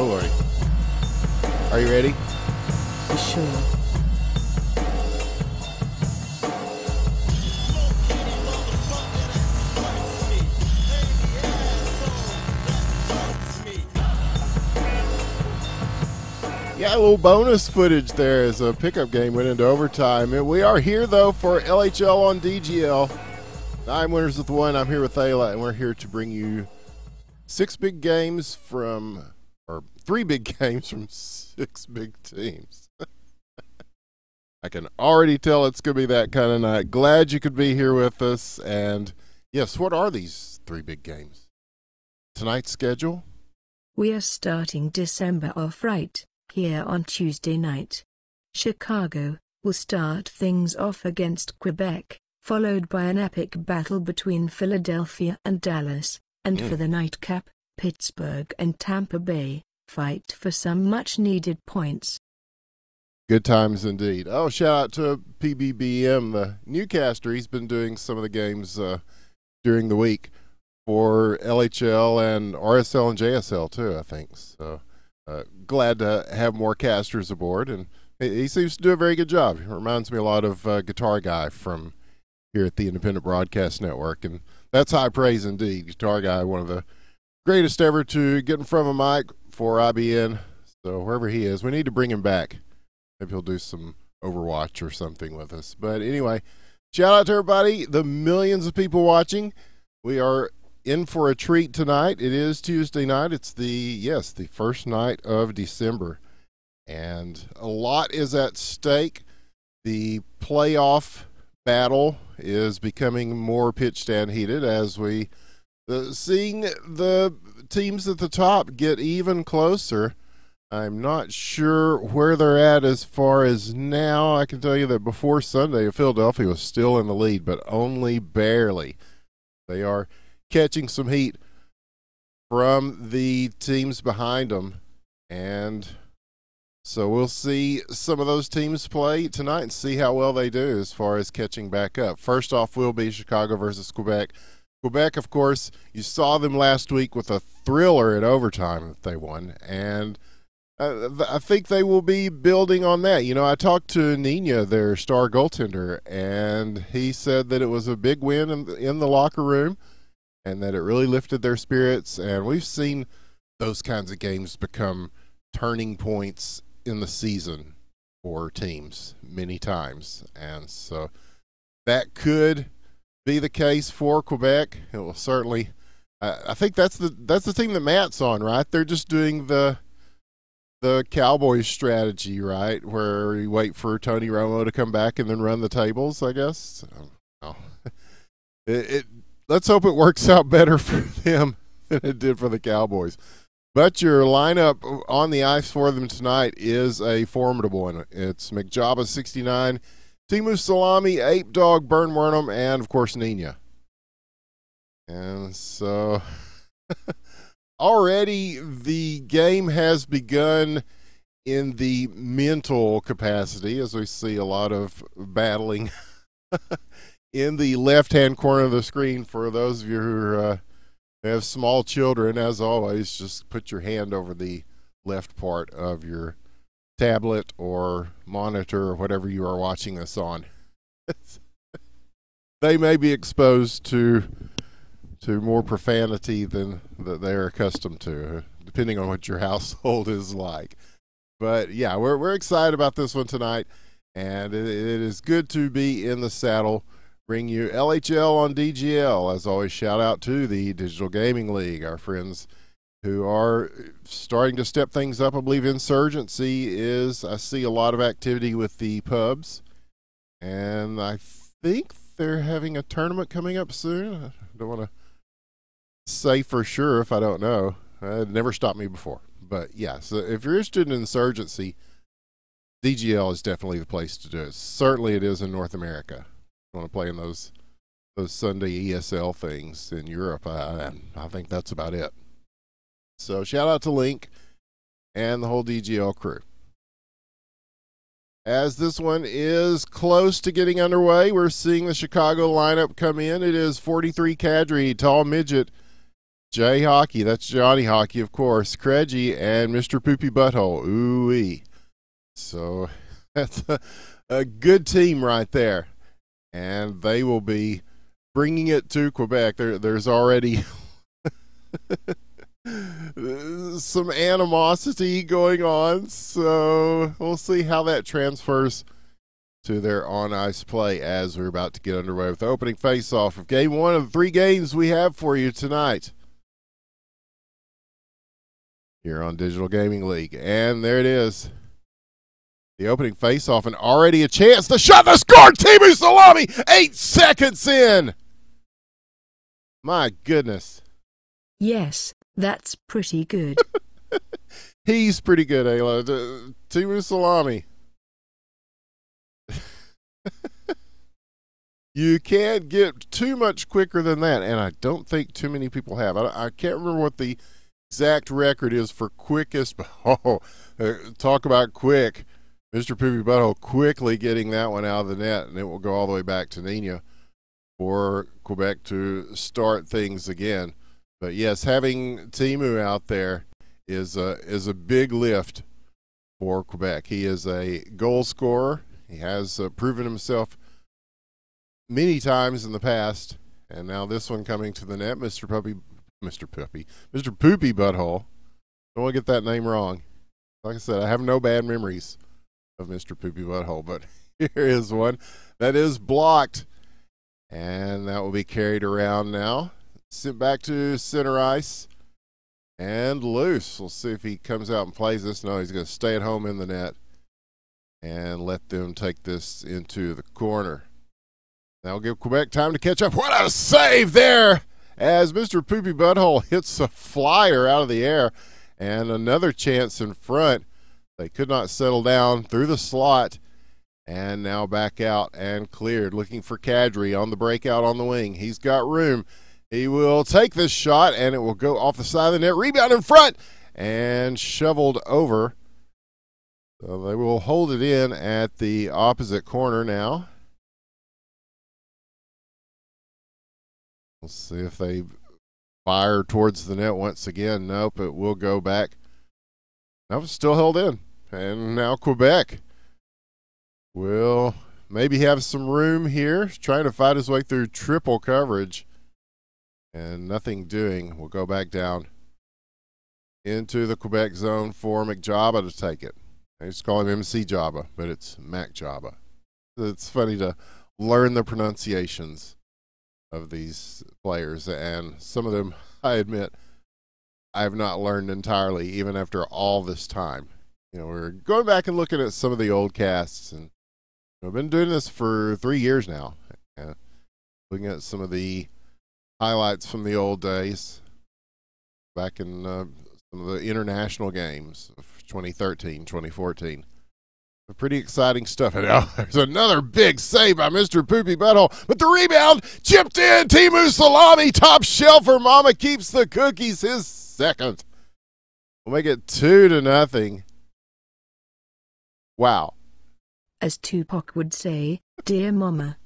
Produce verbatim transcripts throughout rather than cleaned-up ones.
Oh, Lordy. Are you ready? For sure. Yeah, a little bonus footage there as a pickup game went into overtime. And we are here, though, for L H L on D G L. Nine winners with one. I'm here with Ayla, and we're here to bring you six big games from, or three big games from six big teams. I can already tell it's going to be that kind of night. Glad you could be here with us. And, yes, what are these three big games? Tonight's schedule? We are starting December off right. Here on Tuesday night, Chicago will start things off against Quebec, followed by an epic battle between Philadelphia and Dallas, and mm. for the nightcap, Pittsburgh and Tampa Bay fight for some much-needed points. Good times indeed. Oh, shout out to P B B M, the newscaster. He's been doing some of the games uh, during the week for L H L and R S L and J S L too, I think. So. Uh, glad to have more casters aboard, and he, he seems to do a very good job. He reminds me a lot of uh, Guitar Guy from here at the Independent Broadcast Network, and that's high praise indeed. Guitar Guy, one of the greatest ever to get in front of a mic for I B N, so wherever he is, we need to bring him back. Maybe he'll do some Overwatch or something with us. But anyway, shout out to everybody, the millions of people watching. We are in for a treat tonight. It is Tuesday night. It's the, yes, the first night of December. And a lot is at stake. The playoff battle is becoming more pitched and heated as we uh, seeing the teams at the top get even closer. I'm not sure where they're at as far as now. I can tell you that before Sunday, Philadelphia was still in the lead, but only barely. They are catching some heat from the teams behind them, and so we'll see some of those teams play tonight and see how well they do as far as catching back up. First off will be Chicago versus Quebec. Quebec, of course, you saw them last week with a thriller in overtime that they won, and I think they will be building on that. You know, I talked to Nina, their star goaltender, and he said that it was a big win in the, in the locker room, and that it really lifted their spirits. And we've seen those kinds of games become turning points in the season for teams many times. And so that could be the case for Quebec. It will certainly uh, – I think that's the that's the team that Matt's on, right? They're just doing the the Cowboys strategy, right, where you wait for Tony Romo to come back and then run the tables, I guess. I don't know. it, it Let's hope it works out better for them than it did for the Cowboys. But your lineup on the ice for them tonight is a formidable one. It's McJaba, sixty-nine, Timu Salami, Ape Dog, Burn Wernham, and, of course, Nina. And so already the game has begun in the mental capacity as we see a lot of battling in the left-hand corner of the screen. For those of you who uh, have small children, as always, just put your hand over the left part of your tablet or monitor or whatever you are watching this on. They may be exposed to to more profanity than that they're accustomed to, depending on what your household is like. But, yeah, we're, we're excited about this one tonight, and it, it is good to be in the saddle. Bring you L H L on D G L. As always, shout out to the Digital Gaming League, our friends who are starting to step things up. I believe Insurgency is, I see a lot of activity with the pubs, and I think they're having a tournament coming up soon. I don't want to say for sure if I don't know. It never stopped me before. But, yeah, so if you're interested in Insurgency, D G L is definitely the place to do it. Certainly it is in North America. Want to play in those those Sunday E S L things in Europe. I, I think that's about it. So shout out to Link and the whole D G L crew. As this one is close to getting underway, we're seeing the Chicago lineup come in. It is forty-three Kadri, tall midget, J Hockey, that's Johnny Hockey, of course, Craigie, and Mister Poopy Butthole. Ooh-wee. So that's a, a good team right there. And they will be bringing it to Quebec. There, there's already some animosity going on, so we'll see how that transfers to their on-ice play as we're about to get underway with the opening face-off of game one of the three games we have for you tonight here on Digital Gaming League. And there it is. The opening face-off, and already a chance. The shot, the score, Teemu Salami, eight seconds in. My goodness. Yes, that's pretty good. He's pretty good, Ayla. Teemu Salami. You can't get too much quicker than that, and I don't think too many people have. I, I can't remember what the exact record is for quickest. Oh, uh, talk about quick. Mister Poopy Butthole quickly getting that one out of the net, and it will go all the way back to Nina for Quebec to start things again. But yes, having Teemu out there is a, is a big lift for Quebec. He is a goal scorer. He has uh, proven himself many times in the past, and now this one coming to the net. Mister Puppy, Mister Puppy, Mister Poopy Butthole. Don't want to get that name wrong. Like I said, I have no bad memories of Mister Poopy Butthole, but here is one that is blocked, and that will be carried around now. Sent back to center ice and loose. We'll see if he comes out and plays this. No, he's going to stay at home in the net and let them take this into the corner. That'll give Quebec time to catch up. What a save there as Mister Poopy Butthole hits a flyer out of the air, and another chance in front. They could not settle down through the slot, and now back out and cleared. Looking for Kadri on the breakout on the wing. He's got room. He will take this shot, and it will go off the side of the net. Rebound in front, and shoveled over. So they will hold it in at the opposite corner now. We'll see if they fire towards the net once again. Nope, it will go back. That was still held in. And now Quebec will maybe have some room here, trying to fight his way through triple coverage. And nothing doing. We'll go back down into the Quebec zone for McJaba to take it. I just call him M C Jabba, but it's Mac Jabba. It's funny to learn the pronunciations of these players, and some of them, I admit, I have not learned entirely, even after all this time. You know, we're going back and looking at some of the old casts, and I've been doing this for three years now, and looking at some of the highlights from the old days, back in uh, some of the international games of twenty thirteen, twenty fourteen. Pretty exciting stuff. And now there's another big save by Mister Poopy Butthole, but the rebound chipped in. Teemu Salami, top shelfer. Mama keeps the cookies, his second. We'll make it two to nothing. Wow. As Tupac would say, dear mama.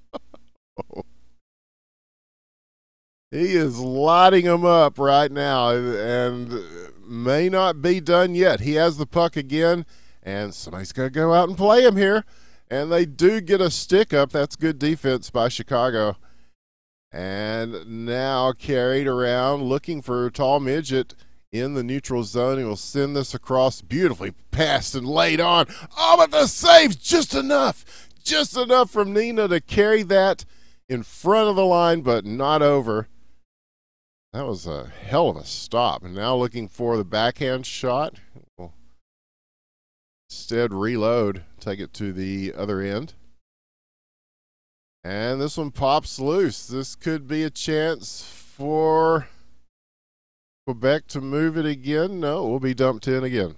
He is lighting them up right now and may not be done yet. He has the puck again, and somebody's going to go out and play him here. And they do get a stick up. That's good defense by Chicago. And now carried around, looking for a tall midget in the neutral zone. He will send this across, beautifully passed and laid on. Oh, but the save, just enough. Just enough from Nina to carry that in front of the line, but not over. That was a hell of a stop. And now looking for the backhand shot. We'll instead reload, take it to the other end. And this one pops loose. This could be a chance for Quebec to move it again. No, it will be dumped in again.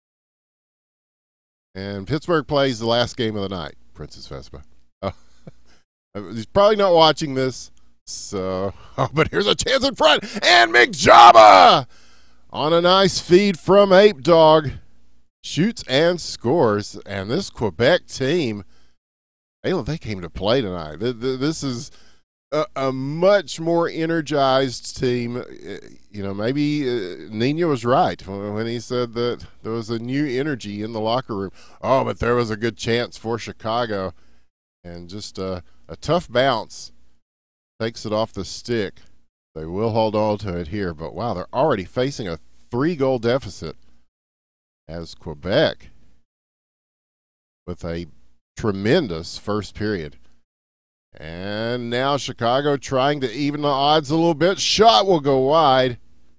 And Pittsburgh plays the last game of the night, Princess Vespa. Oh. He's probably not watching this. So, oh, but here's a chance in front, and McJaba on a nice feed from Ape Dog shoots and scores. And this Quebec team, Ayla, they came to play tonight. This is a, a much more energized team. You know, maybe uh, Nina was right when he said that there was a new energy in the locker room. Oh, but there was a good chance for Chicago, and just a, a tough bounce takes it off the stick. They will hold on to it here, but wow, they're already facing a three-goal deficit as Quebec with a tremendous first period. And now Chicago trying to even the odds a little bit. Shot will go wide.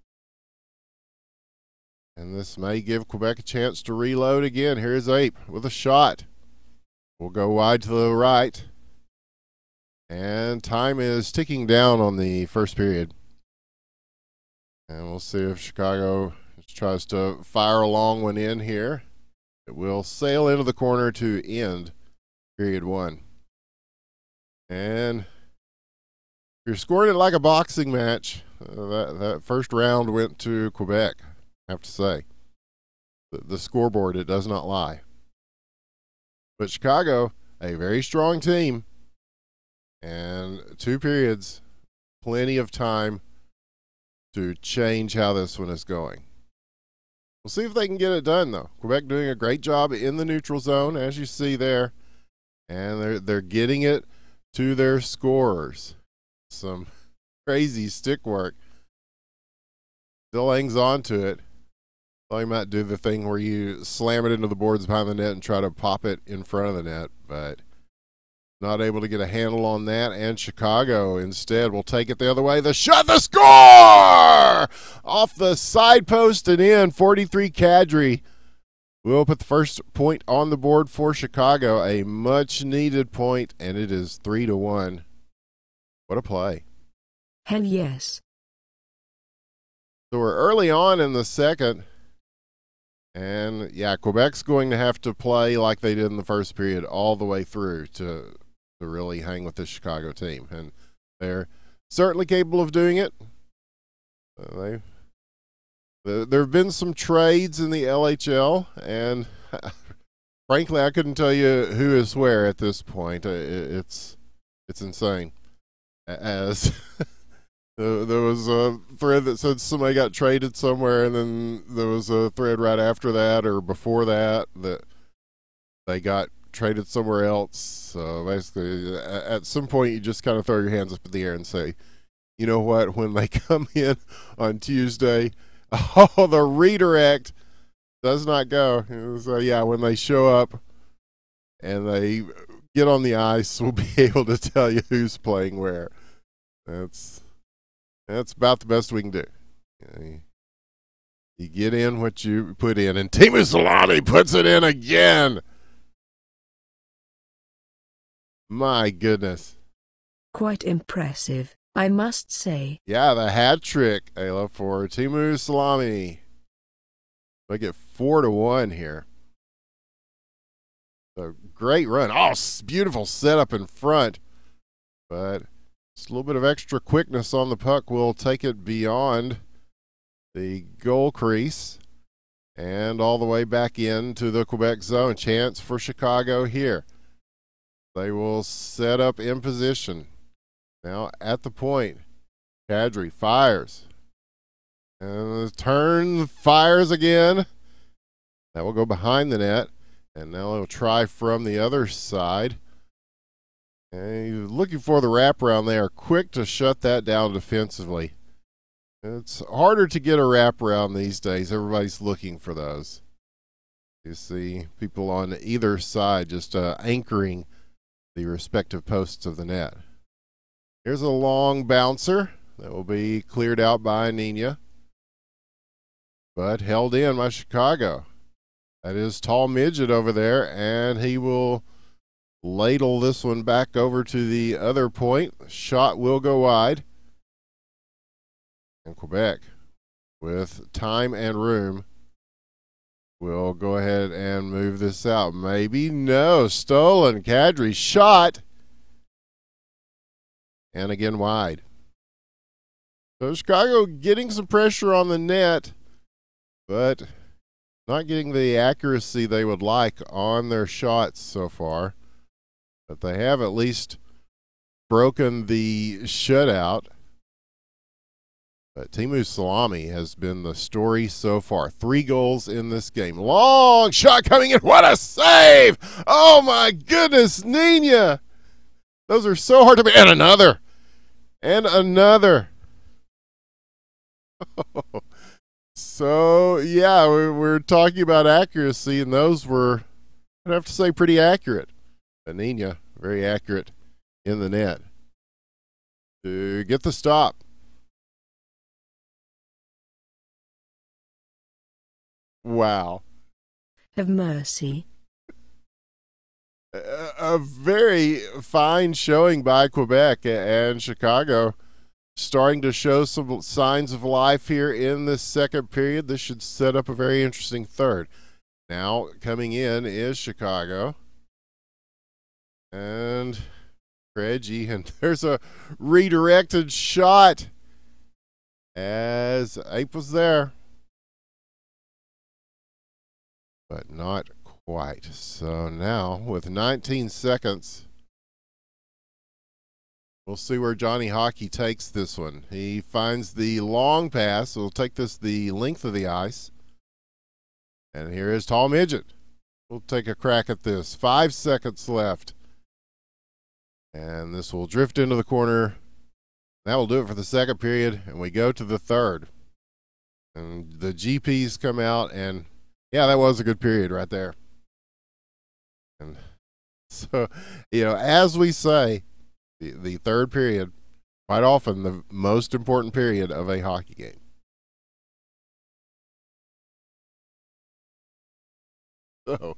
And this may give Quebec a chance to reload again. Here's Ape with a shot. Will go wide to the right. And time is ticking down on the first period. And we'll see if Chicago tries to fire a long one in here. It will sail into the corner to end period one. And you're scoring it like a boxing match. Uh, that, that first round went to Quebec, I have to say. The, the scoreboard, it does not lie. But Chicago, a very strong team. And two periods, plenty of time to change how this one is going. We'll see if they can get it done, though. Quebec doing a great job in the neutral zone, as you see there. And they're, they're getting it to their scorers. Some crazy stick work. Still hangs on to it. Well, you might do the thing where you slam it into the boards behind the net and try to pop it in front of the net, but not able to get a handle on that. And Chicago instead will take it the other way. The shot, the score! Off the side post and in. forty-three Kadri will put the first point on the board for Chicago. A much needed point, and it is three to one. What a play. Hell yes. So we're early on in the second. And yeah, Quebec's going to have to play like they did in the first period all the way through to to really hang with the Chicago team. And they're certainly capable of doing it. Uh, they There have been some trades in the L H L, and frankly, I couldn't tell you who is where at this point. It's it's insane. As there was a thread that said somebody got traded somewhere, and then there was a thread right after that or before that that they got traded somewhere else. So basically, at some point, you just kind of throw your hands up in the air and say, you know what, when they come in on Tuesday, oh, the redirect does not go. So, yeah, when they show up and they get on the ice, we'll be able to tell you who's playing where. That's that's about the best we can do. You, you get in what you put in, and Teemu Selanne puts it in again. My goodness. Quite impressive, I must say. Yeah, the hat trick, Ayla, for Teemu Selanne. They get four to one here. A great run. Oh, beautiful setup in front. But just a little bit of extra quickness on the puck will take it beyond the goal crease and all the way back into the Quebec zone. Chance for Chicago here. They will set up in position. Now at the point, Kadri fires. And the turn fires again. That will go behind the net. And now he'll try from the other side. And he's looking for the wraparound. They are quick to shut that down defensively. It's harder to get a wraparound these days. Everybody's looking for those. You see people on either side just uh, anchoring the respective posts of the net. Here's a long bouncer that will be cleared out by Nina, but held in by Chicago. That is tall midget over there, and he will ladle this one back over to the other point. The shot will go wide. And Quebec, with time and room, will go ahead and move this out. Maybe no. Stolen. Kadri shot. And again wide. So Chicago getting some pressure on the net, but not getting the accuracy they would like on their shots so far. But they have at least broken the shutout. But Teemu Salami has been the story so far. Three goals in this game. Long shot coming in. What a save! Oh my goodness, Nina! Those are so hard to be. And another. And another. So, yeah, we we're talking about accuracy, and those were, I'd have to say, pretty accurate. But Nina, very accurate in the net to get the stop. Wow. Have mercy. A, a very fine showing by Quebec, and Chicago starting to show some signs of life here in this second period. This should set up a very interesting third. Now coming in is Chicago. And Reggie, and there's a redirected shot as Ape was there. But not quite. So now, with nineteen seconds, we'll see where Johnny Hockey takes this one. He finds the long pass. He'll take this the length of the ice. And here is Tall Midget. We'll take a crack at this. Five seconds left. And this will drift into the corner. That will do it for the second period. And we go to the third. And the G Ps come out, and yeah, that was a good period right there. And so, you know, as we say, the, the third period, quite often the most important period of a hockey game. So,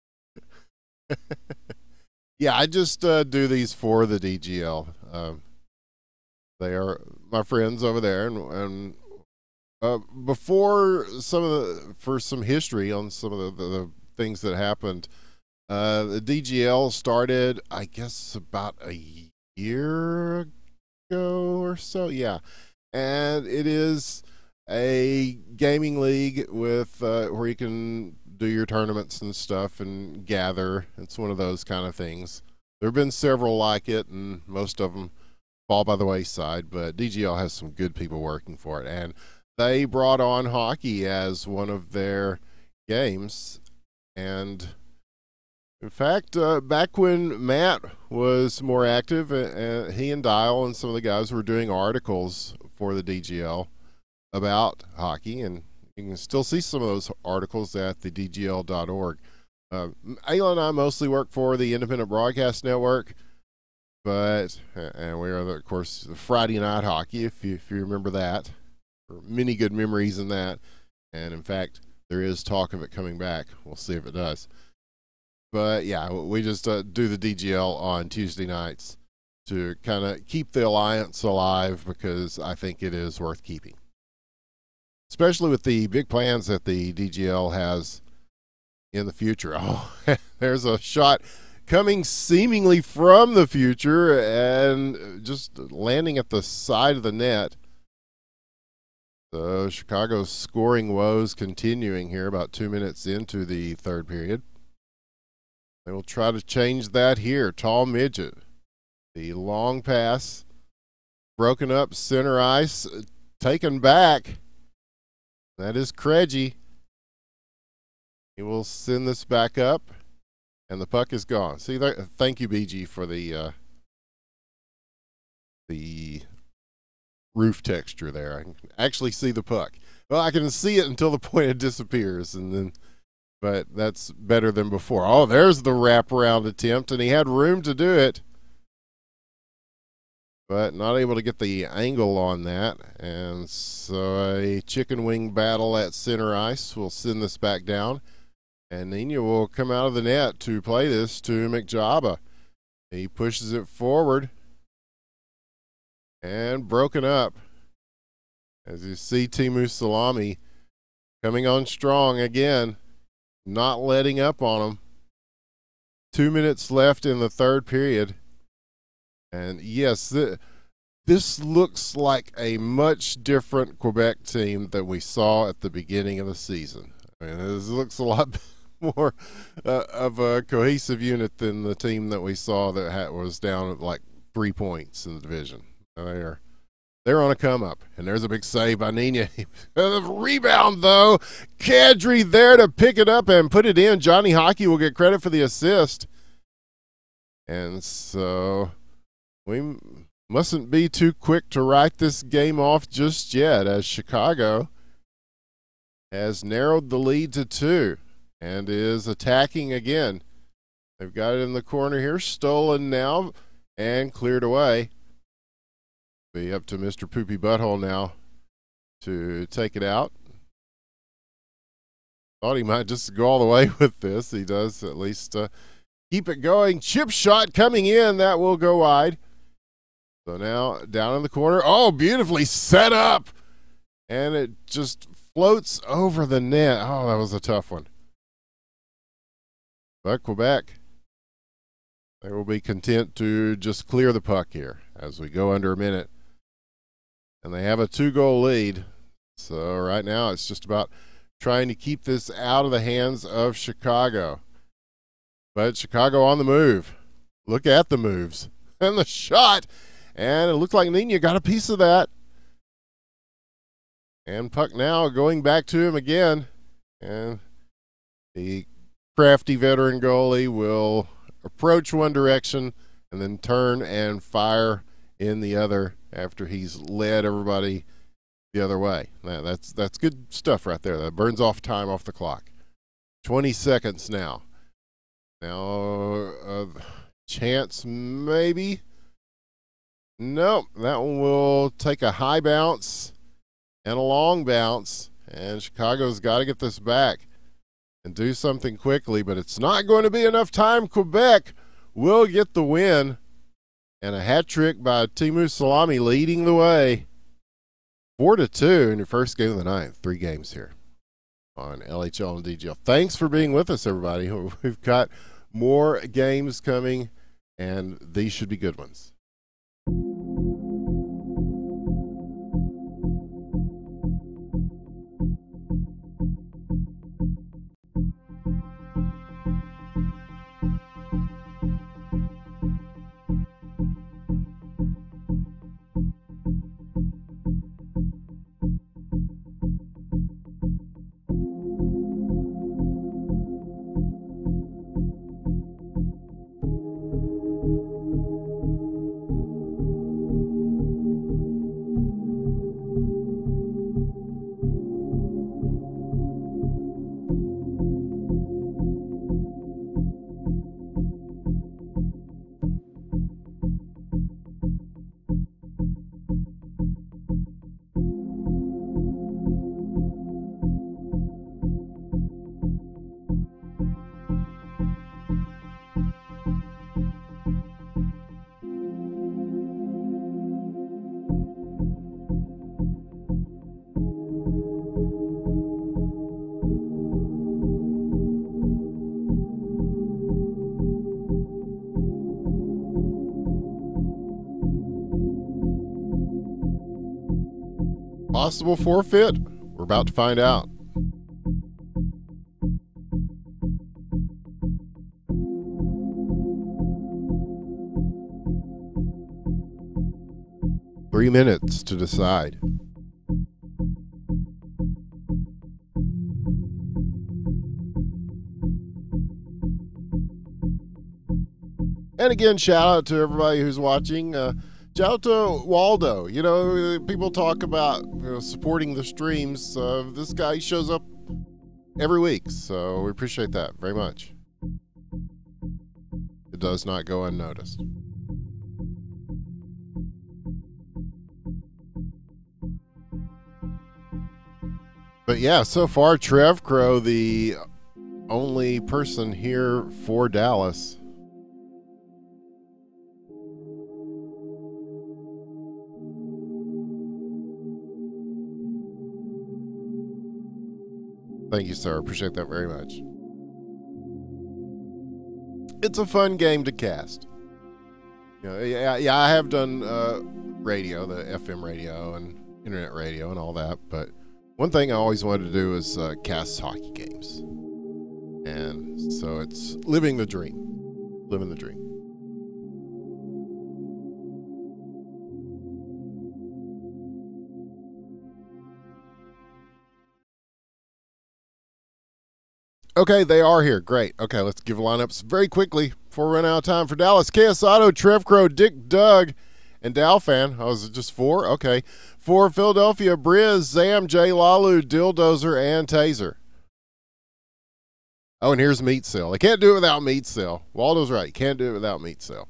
yeah, I just uh, do these for the D G L. Um, they are my friends over there, and, and Uh, before some of the, for some history on some of the, the, the things that happened, uh, the D G L started, I guess, about a year ago or so. Yeah. And it is a gaming league with, uh, where you can do your tournaments and stuff and gather. It's one of those kind of things. There have been several like it, and most of them fall by the wayside, but D G L has some good people working for it. And they brought on hockey as one of their games. And in fact, uh, back when Matt was more active, uh, he and Dial and some of the guys were doing articles for the D G L about hockey. And you can still see some of those articles at the D G L dot org. Uh, Ayla and I mostly work for the Independent Broadcast Network. But, and we are, the, of course, the Friday Night Hockey, if you, if you remember that. Many good memories in that, and in fact there is talk of it coming back. We'll see if it does. But yeah, we just uh, do the D G L on Tuesday nights to kind of keep the alliance alive, because I think it is worth keeping, especially with the big plans that the D G L has in the future. Oh, there's a shot coming seemingly from the future and just landing at the side of the net. So Chicago's scoring woes continuing here about two minutes into the third period. They will try to change that here. Tall Midget. The long pass. Broken up center ice. Taken back. That is Craigie. He will send this back up. And the puck is gone. See, there, thank you, B G, for the uh, the roof texture there. I can actually see the puck. Well, I can see it until the point it disappears, and then, but that's better than before. Oh, there's the wraparound attempt, and he had room to do it, but not able to get the angle on that. And so a chicken wing battle at center ice. We'll send this back down, and Nina will come out of the net to play this to McJaba. He pushes it forward. And broken up. As you see, Teemu Salami coming on strong again, not letting up on him. Two minutes left in the third period. And yes, th this looks like a much different Quebec team than we saw at the beginning of the season. I mean, this looks a lot more uh, of a cohesive unit than the team that we saw that had, was down at like three points in the division. They're they're on a come up, and there's a big save by Nina. Rebound though, Kadri there to pick it up and put it in. Johnny Hockey will get credit for the assist, and so we mustn't be too quick to write this game off just yet, as Chicago has narrowed the lead to two and is attacking again. They've got it in the corner here, stolen now and cleared away. Be up to Mister Poopy Butthole now to take it out. Thought he might just go all the way with this. He does at least uh, keep it going. Chip shot coming in. That will go wide. So now down in the corner. Oh, beautifully set up. And it just floats over the net. Oh, that was a tough one. But Quebec, they will be content to just clear the puck here as we go under a minute. And they have a two-goal lead. So right now it's just about trying to keep this out of the hands of Chicago. But Chicago on the move. Look at the moves. And the shot. And it looks like Nina got a piece of that. And puck now going back to him again. And the crafty veteran goalie will approach one direction and then turn and fire in the other after he's led everybody the other way. Now, that's that's good stuff right there. That burns off time off the clock. twenty seconds now. Now, uh, chance maybe. Nope, that one will take a high bounce and a long bounce, and Chicago's got to get this back and do something quickly, but it's not going to be enough time. Quebec will get the win, and a hat trick by Teemu Salami leading the way. Four to two in your first game of the night. Three games here on L H L and D G L. Thanks for being with us, everybody. We've got more games coming, and these should be good ones. Possible forfeit? We're about to find out. Three minutes to decide. And again, shout out to everybody who's watching. Uh, Shout out to Waldo. You know, people talk about you know, supporting the streams. Uh, this guy shows up every week, so we appreciate that very much. It does not go unnoticed. But yeah, so far, Trev Crow, the only person here for Dallas. Thank you, sir. Appreciate that very much. It's a fun game to cast. You know, yeah, yeah, I have done uh, radio, the F M radio and internet radio and all that, but one thing I always wanted to do is uh, cast hockey games. And so it's living the dream. Living the dream. Okay, they are here. Great. Okay, let's give lineups very quickly before we run out of time. For Dallas, K S Otto, Trev Crow, Dick Doug, and Dalfan. Oh, is it just four? Okay. For Philadelphia, Briz, Zam, J. Lalu, Dilldozer, and Taser. Oh, and here's Meat Cell. They can't do it without Meat Cell. Waldo's right. Can't do it without Meat Cell.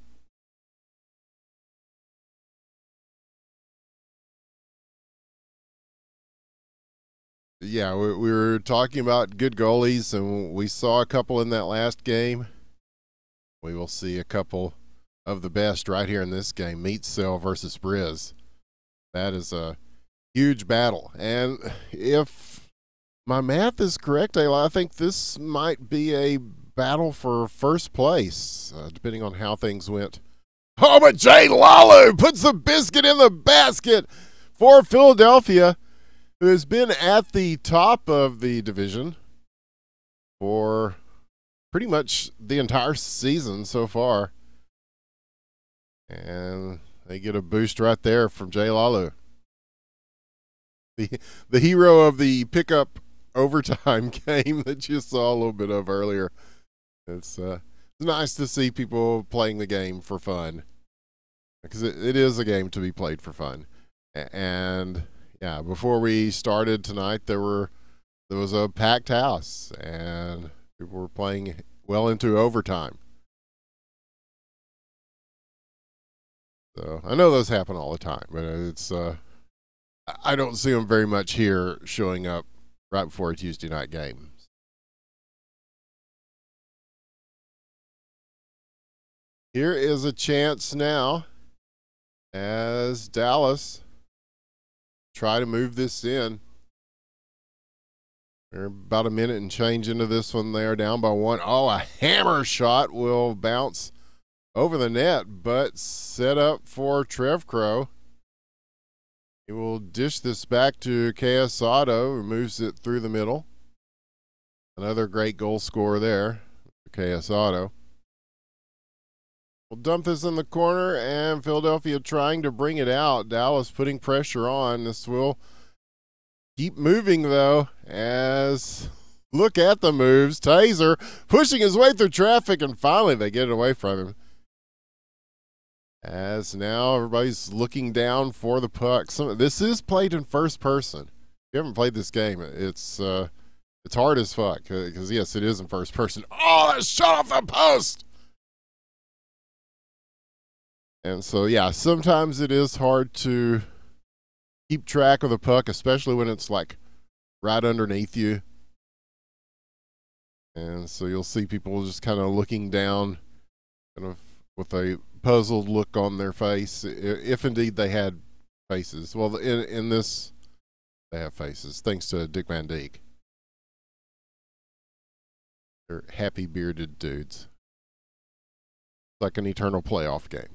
Yeah, we, we were talking about good goalies, and we saw a couple in that last game. We will see a couple of the best right here in this game. Meat Cell versus Briz. That is a huge battle. And if my math is correct, Ayla, I think this might be a battle for first place, uh, depending on how things went. Oh, but Jay Lalu puts the biscuit in the basket for Philadelphia, who has been at the top of the division for pretty much the entire season so far. And they get a boost right there from Jay Lalu. The, the hero of the pickup overtime game that you saw a little bit of earlier. It's, uh, it's nice to see people playing the game for fun, because it, it is a game to be played for fun. And yeah, before we started tonight, there were there was a packed house, and people were playing well into overtime. So I know those happen all the time, but it's uh, I don't see them very much here showing up right before a Tuesday night game. Here is a chance now as Dallas try to move this in. They're about a minute and change into this one. They are down by one. Oh, a hammer shot will bounce over the net, but set up for Trev Crow. He will dish this back to K S Otto, who moves it through the middle. Another great goal scorer there for K S Otto. We'll dump this in the corner, and Philadelphia trying to bring it out. Dallas putting pressure on. This will keep moving, though, as look at the moves. Taser pushing his way through traffic, and finally they get it away from him. As now everybody's looking down for the puck. Some, this is played in first person. If you haven't played this game, it's uh, it's hard as fuck, because, yes, it is in first person. Oh, that shot off the post! And so, yeah, sometimes it is hard to keep track of the puck, especially when it's like right underneath you. And so you'll see people just kind of looking down, kind of with a puzzled look on their face, if indeed they had faces. Well, in, in this, they have faces, thanks to Dick Van Dijk. They're happy bearded dudes. It's like an eternal playoff game.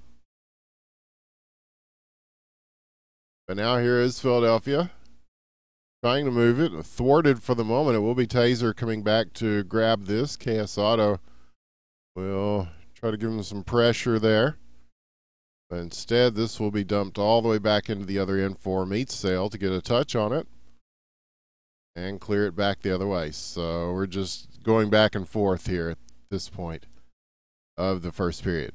But now here is Philadelphia trying to move it, thwarted for the moment. It will be Taser coming back to grab this. K S Otto will try to give him some pressure there. But instead, this will be dumped all the way back into the other end for Meat Cell to get a touch on it and clear it back the other way. So we're just going back and forth here at this point of the first period.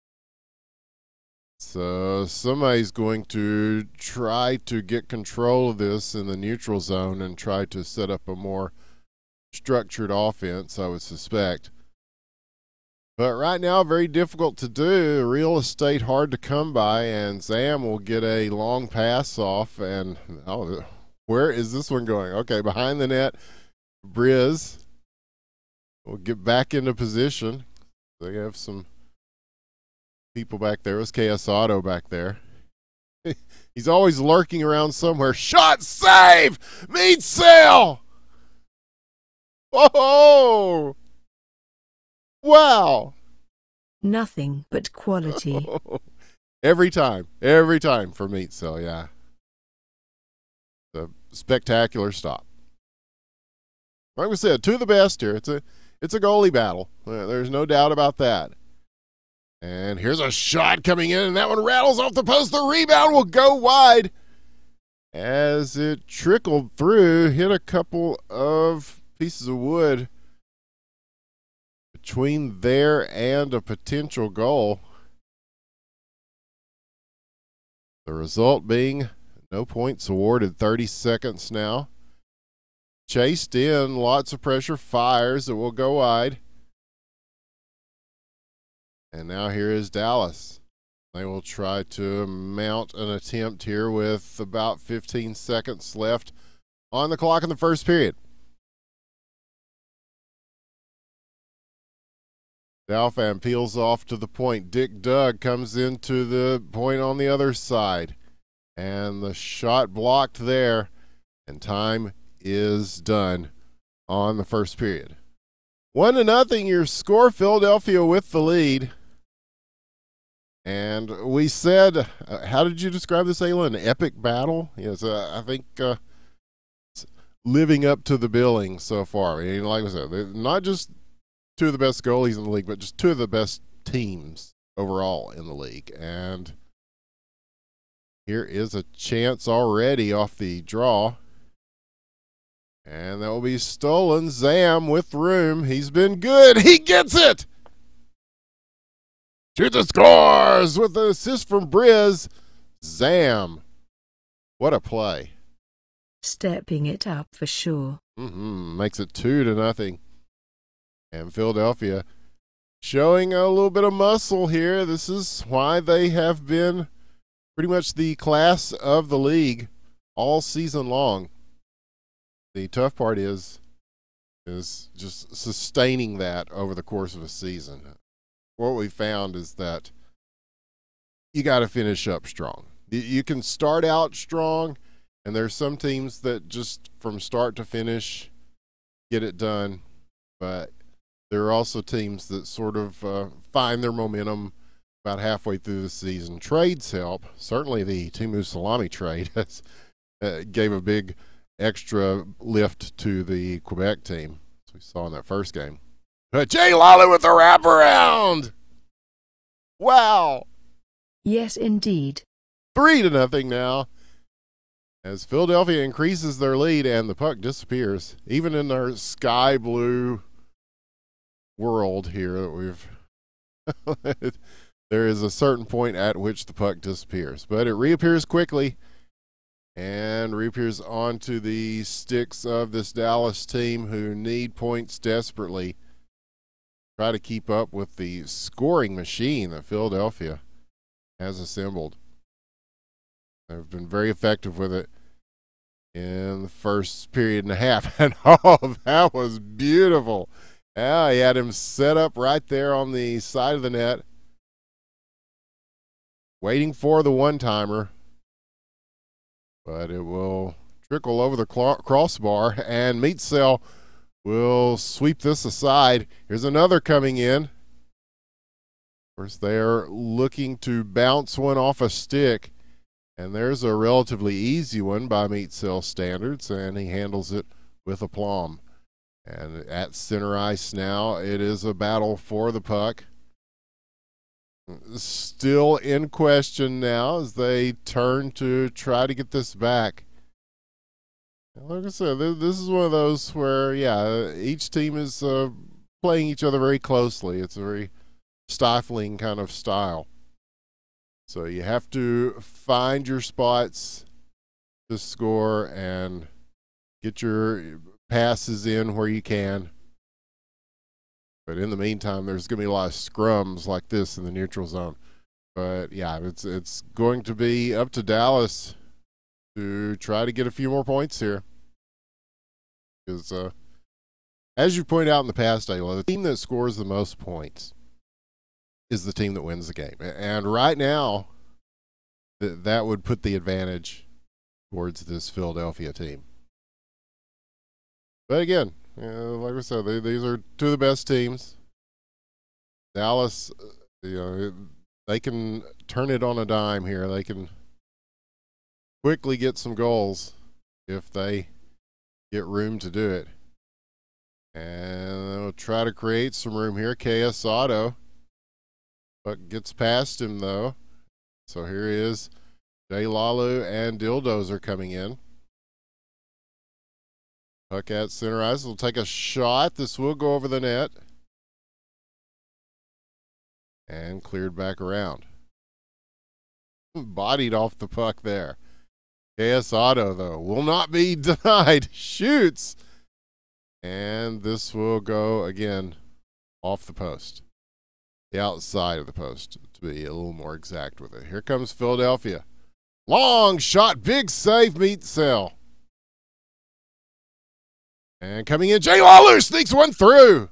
So somebody's going to try to get control of this in the neutral zone and try to set up a more structured offense, I would suspect. But right now, very difficult to do. Real estate hard to come by, and Zam will get a long pass off. And oh, where is this one going? Okay, behind the net, Briz will get back into position. They have some people back there. It was K S Otto back there. He's always lurking around somewhere. Shot, save! Meat Cell! Oh! Wow! Nothing but quality. Every time. Every time for Meat Cell, yeah. A spectacular stop. Like we said, two of the best here. It's a, it's a goalie battle. There's no doubt about that. And here's a shot coming in, and that one rattles off the post. The rebound will go wide as it trickled through, hit a couple of pieces of wood between there and a potential goal. The result being no points awarded. thirty seconds now. Chased in, lots of pressure, fires, it will go wide. And now here is Dallas. They will try to mount an attempt here with about fifteen seconds left on the clock in the first period. Dalfan peels off to the point. Dick Doug comes into the point on the other side. And the shot blocked there. And time is done on the first period. One to nothing, your score. Philadelphia with the lead. And we said, uh, how did you describe this, Ayla? An epic battle? Yes, uh, I think uh, living up to the billing so far. I mean, like I said, they're not just two of the best goalies in the league, but just two of the best teams overall in the league. And here is a chance already off the draw. And that will be stolen. Zam with room. He's been good. He gets it! To the scores with the assist from Briz. Zam. What a play. Stepping it up for sure. Mm-hmm. Makes it two to nothing. And Philadelphia showing a little bit of muscle here. This is why they have been pretty much the class of the league all season long. The tough part is, is just sustaining that over the course of a season. What we found is that you got to finish up strong. You can start out strong, and there's some teams that just from start to finish get it done, but there are also teams that sort of uh, find their momentum about halfway through the season. Trades help. Certainly the Teemu Salami trade has, uh, gave a big extra lift to the Quebec team, as we saw in that first game. But Jay Lally with the wraparound. Wow. Yes, indeed. Three to nothing now. As Philadelphia increases their lead and the puck disappears, even in their sky blue world here that we've there is a certain point at which the puck disappears, but it reappears quickly and reappears onto the sticks of this Dallas team who need points desperately. Try to keep up with the scoring machine that Philadelphia has assembled. They've been very effective with it in the first period and a half, and oh, that was beautiful. Yeah, he had him set up right there on the side of the net, waiting for the one-timer, but it will trickle over the crossbar, and Meetsel will sweep this aside. Here's another coming in. Of course, they're looking to bounce one off a stick, and there's a relatively easy one by Meetsel standards, and he handles it with aplomb. And at center ice now, it is a battle for the puck. Still in question now as they turn to try to get this back. Like I said, this is one of those where, yeah, each team is uh, playing each other very closely. It's a very stifling kind of style. So you have to find your spots to score and get your passes in where you can. But in the meantime, there's going to be a lot of scrums like this in the neutral zone. But yeah, it's it's going to be up to Dallas to try to get a few more points here. Because uh, as you pointed out in the past, Ayla, the team that scores the most points is the team that wins the game. And right now, th that would put the advantage towards this Philadelphia team. But again, you know, like I said, they, these are two of the best teams. Dallas, you know, they can turn it on a dime here. They can quickly get some goals if they get room to do it. And they'll try to create some room here. K S Otto, but gets past him though. So here he is. Jay Lalu and Dildos are coming in. Puck at center ice will take a shot. This will go over the net. and cleared back around. Bodied off the puck there. K S Auto, though, will not be denied. Shoots. And this will go, again, off the post. The outside of the post, to be a little more exact with it. Here comes Philadelphia. Long shot, big save, Meetsel. And coming in, Jay Lawler sneaks one through.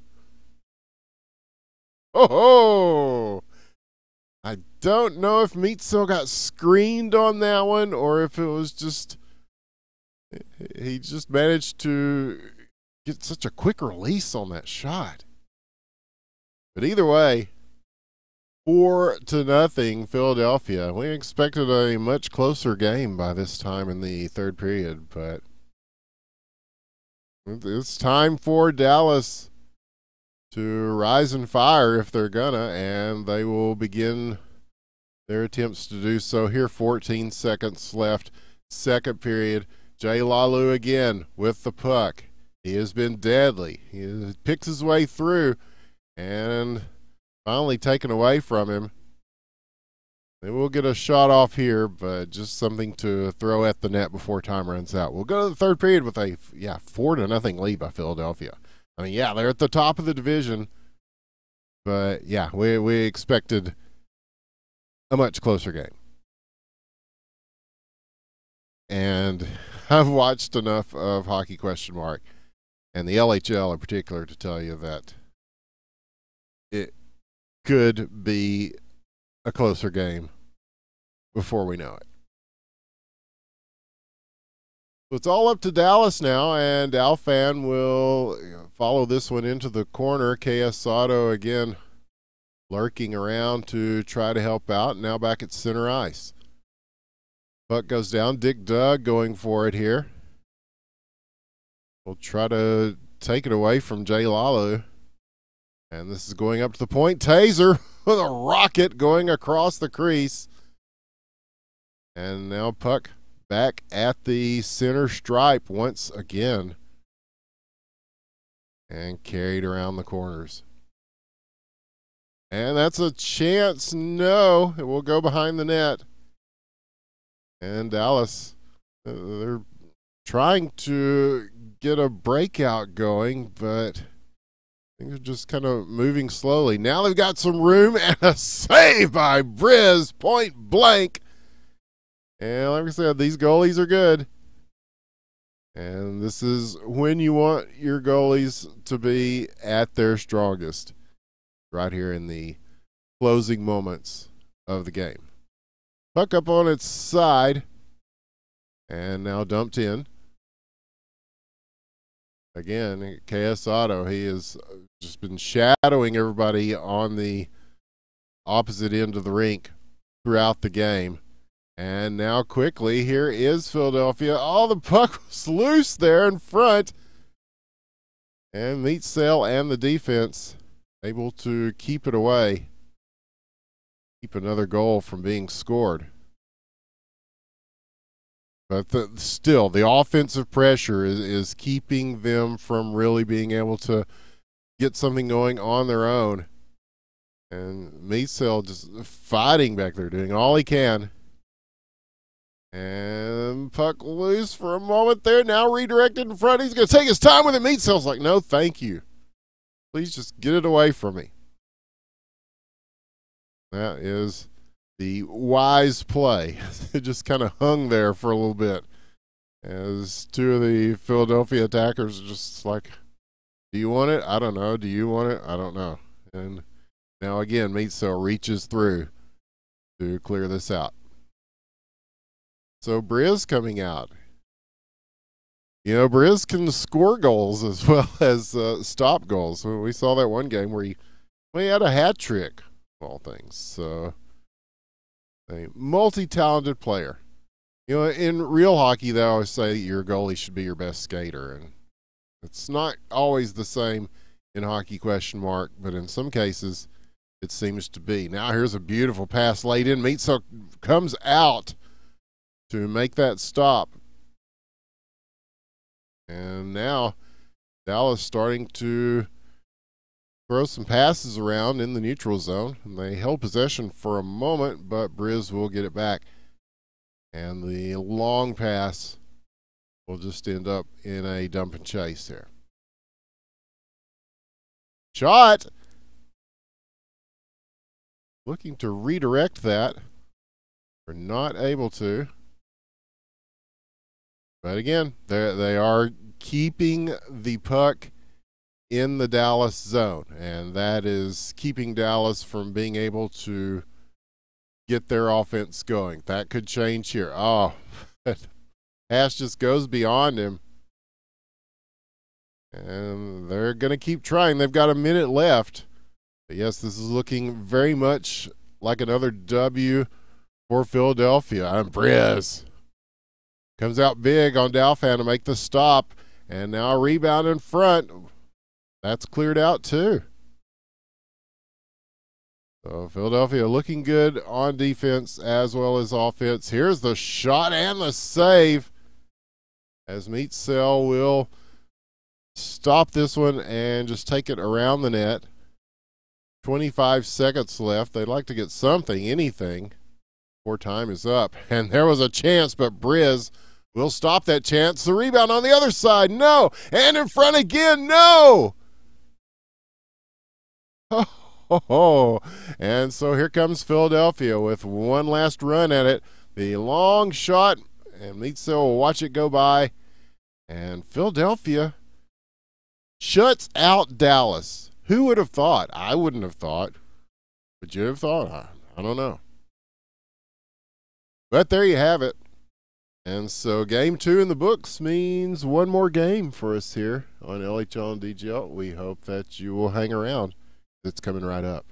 Oh, ho. I don't know if Meetsel got screened on that one or if it was just, he just managed to get such a quick release on that shot. But either way, four to nothing Philadelphia. We expected a much closer game by this time in the third period, but it's time for Dallas to rise and fire if they're gonna, and they will begin their attempts to do so here. fourteen seconds left, second period. Jay Lalu again with the puck. He has been deadly. He picks his way through and finally taken away from him. They will get a shot off here, but just something to throw at the net before time runs out. We'll go to the third period with a yeah four to nothing lead by Philadelphia. I mean, yeah, they're at the top of the division, but yeah, we we expected a much closer game. And I've watched enough of Hockey Question Mark and the L H L in particular to tell you that it could be a closer game before we know it. So it's all up to Dallas now, and Alfan will follow this one into the corner. K S Auto again lurking around to try to help out. Now back at center ice. Puck goes down. Dick Doug going for it here. We'll try to take it away from Jay Lalu. And this is going up to the point. Taser with a rocket going across the crease. And now puck back at the center stripe once again. And carried around the corners. And that's a chance. No, it will go behind the net. And Dallas, uh, they're trying to get a breakout going, but things are just kind of moving slowly. Now they've got some room, and a save by Briz, point blank. And like I said, these goalies are good. And this is when you want your goalies to be at their strongest, right here in the closing moments of the game. Puck up on its side, and now dumped in. Again, K S Auto, he has just been shadowing everybody on the opposite end of the rink throughout the game. And now quickly, here is Philadelphia. Oh, the puck was loose there in front. And Meetsel and the defense able to keep it away. Keep another goal from being scored. But the, still, the offensive pressure is, is keeping them from really being able to get something going on their own. And Meetsel just fighting back there, doing all he can. And puck loose for a moment there. Now redirected in front. He's going to take his time with it. Meetsel's like, no, thank you. Please just get it away from me. That is the wise play. It just kind of hung there for a little bit as two of the Philadelphia attackers are just like, do you want it? I don't know. Do you want it? I don't know. And now again, Meetsel reaches through to clear this out. So Briz coming out. You know, Briz can score goals as well as uh, stop goals. We saw that one game where he, well, he had a hat trick, of all things. So, a multi-talented player. You know, in real hockey, they always say your goalie should be your best skater. And it's not always the same in Hockey Question Mark, but in some cases, it seems to be. Now here's a beautiful pass laid in. Meetsel comes out to make that stop. And now Dallas starting to throw some passes around in the neutral zone. And they held possession for a moment, but Briz will get it back. And the long pass will just end up in a dump and chase there. Shot! Looking to redirect that. We're not able to. But again, they are keeping the puck in the Dallas zone, and that is keeping Dallas from being able to get their offense going. That could change here. Oh, pass just goes beyond him. And they're going to keep trying. They've got a minute left. But yes, this is looking very much like another W for Philadelphia. And Briz comes out big on Dalfan to make the stop. And now a rebound in front. That's cleared out too. So Philadelphia looking good on defense as well as offense. Here's the shot and the save as Meetsel will stop this one and just take it around the net. twenty-five seconds left. They'd like to get something, anything, before time is up. And there was a chance, but Briz will stop that chance. The rebound on the other side, no. And in front again, no. Oh, and so here comes Philadelphia with one last run at it. The long shot, and Meetsel will watch it go by. And Philadelphia shuts out Dallas. Who would have thought? I wouldn't have thought. Would you have thought? I, I don't know. But there you have it. And so game two in the books means one more game for us here on L H L and D G L. We hope that you will hang around. It's coming right up.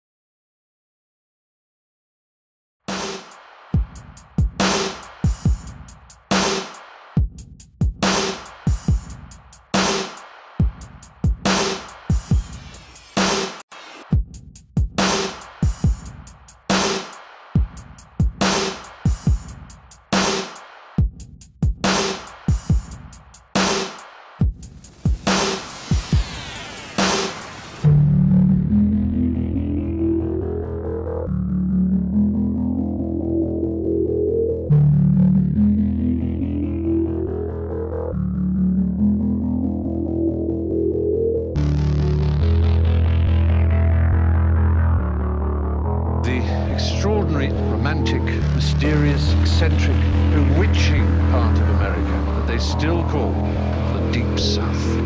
Extraordinary, romantic, mysterious, eccentric, bewitching part of America that they still call the Deep South.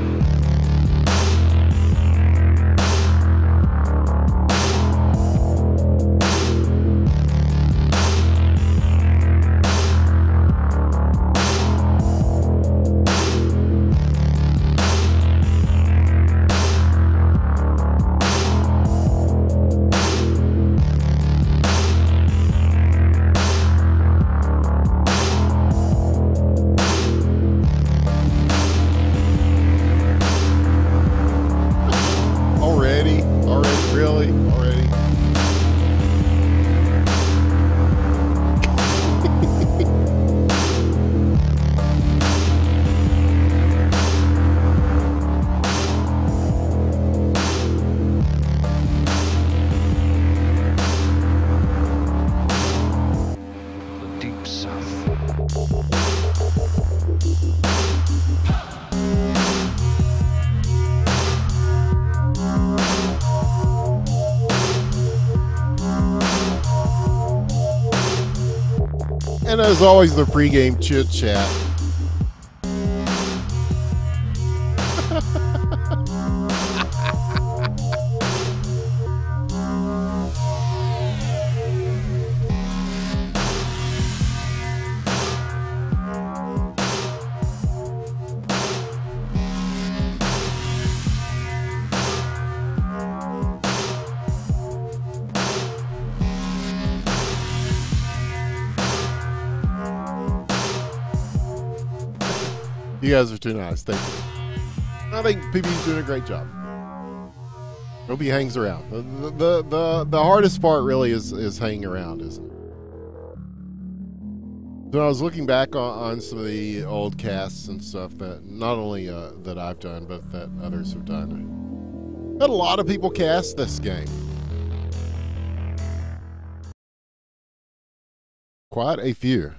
And as always, the pregame chit chat. You guys are too nice. Thank you. I think P B's doing a great job. Hope he hangs around. The the the, the hardest part really is is hanging around, isn't it? So I was looking back on, on some of the old casts and stuff that not only uh, that I've done, but that others have done. But a lot of people cast this game. Quite a few.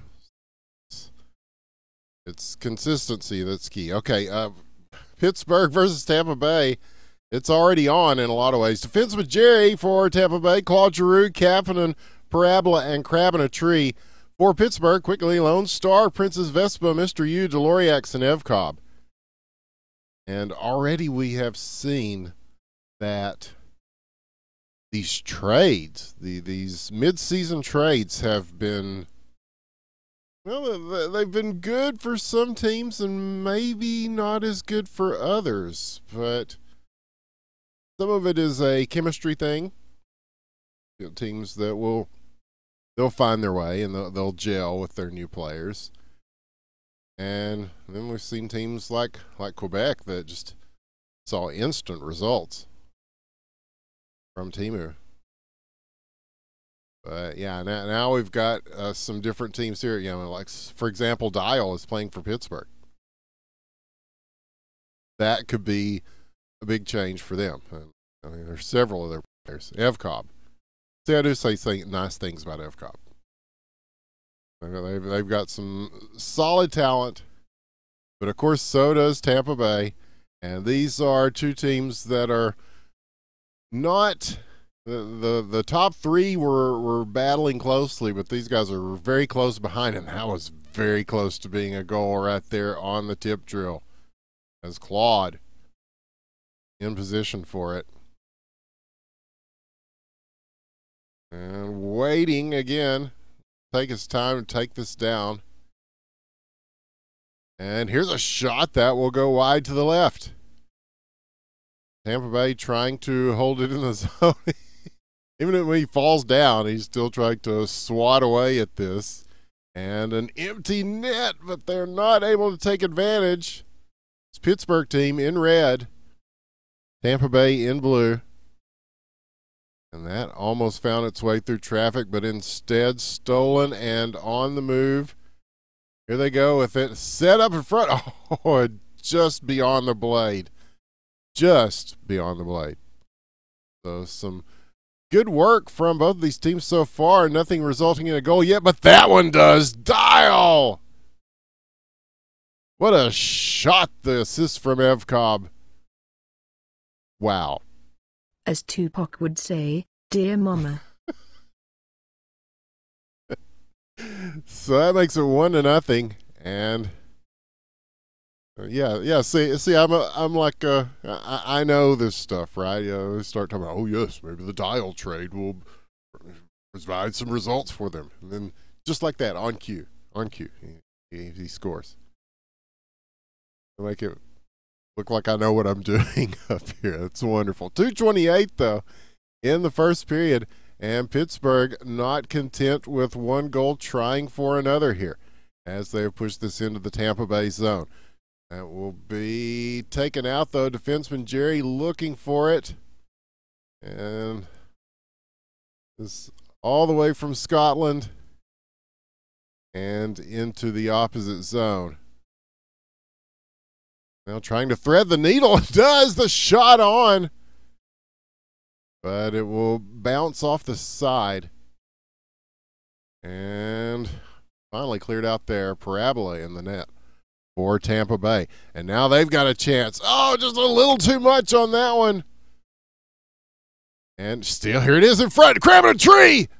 It's consistency that's key. Okay, uh, Pittsburgh versus Tampa Bay. It's already on in a lot of ways. Defenseman Jerry for Tampa Bay, Claude Giroux, Kapanen, Parabola, and Crab in a Tree. For Pittsburgh, quickly, Lone Star, Princess Vespa, Mister U, Deloriax, and Evcobb. And already we have seen that these trades, the these mid-season trades have been, well, they've been good for some teams and maybe not as good for others, but some of it is a chemistry thing. You know, teams that will, they'll find their way and they'll, they'll gel with their new players. And then we've seen teams like, like Quebec that just saw instant results from Timu. But yeah, now, now we've got uh, some different teams here. You know, like, for example, Dial is playing for Pittsburgh. That could be a big change for them. And, I mean, there's several of their players. Evcobb. See, I do say th- nice things about Evcobb. They've, they've got some solid talent, but of course so does Tampa Bay. And these are two teams that are not the the, the top three were, were battling closely, but these guys are very close behind, and that was very close to being a goal right there on the tip drill. As Claude in position for it. And waiting again. Take his time to take this down. And here's a shot that will go wide to the left. Tampa Bay trying to hold it in the zone. Even when he falls down, he's still trying to swat away at this. And an empty net, but they're not able to take advantage. It's Pittsburgh team in red. Tampa Bay in blue. And that almost found its way through traffic, but instead stolen and on the move. Here they go with it. Set up in front. Oh, just beyond the blade. Just beyond the blade. So some good work from both of these teams so far. Nothing resulting in a goal yet, but that one does. Dial! What a shot, the assist from Evcobb. Wow. As Tupac would say, dear mama. So that makes it one to nothing, and uh, yeah, yeah. See, see, I'm, a, I'm like, uh, I, I know this stuff, right? You know, we start talking about, oh yes, maybe the Dial trade will provide some results for them, and then just like that, on cue, on cue, he, he, he scores. I make it look like I know what I'm doing up here. That's wonderful. two twenty-eight though in the first period, and Pittsburgh not content with one goal, trying for another here as they push this into the Tampa Bay zone. That will be taken out though. Defenseman Jerry looking for it, and this all the way from Scotland and into the opposite zone. Now trying to thread the needle. It does. The shot on. But it will bounce off the side. And finally cleared out there. Parabola in the net for Tampa Bay. And now they've got a chance. Oh, just a little too much on that one. And still, here it is in front. Crab in a Tree.